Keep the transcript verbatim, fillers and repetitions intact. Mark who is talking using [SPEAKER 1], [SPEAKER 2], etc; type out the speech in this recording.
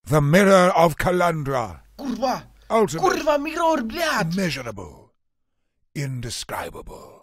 [SPEAKER 1] The mirror of Calandra.
[SPEAKER 2] Kurwa!
[SPEAKER 1] Ultimate.
[SPEAKER 2] Kurwa, mirror, блядь!
[SPEAKER 1] Immeasurable. Indescribable.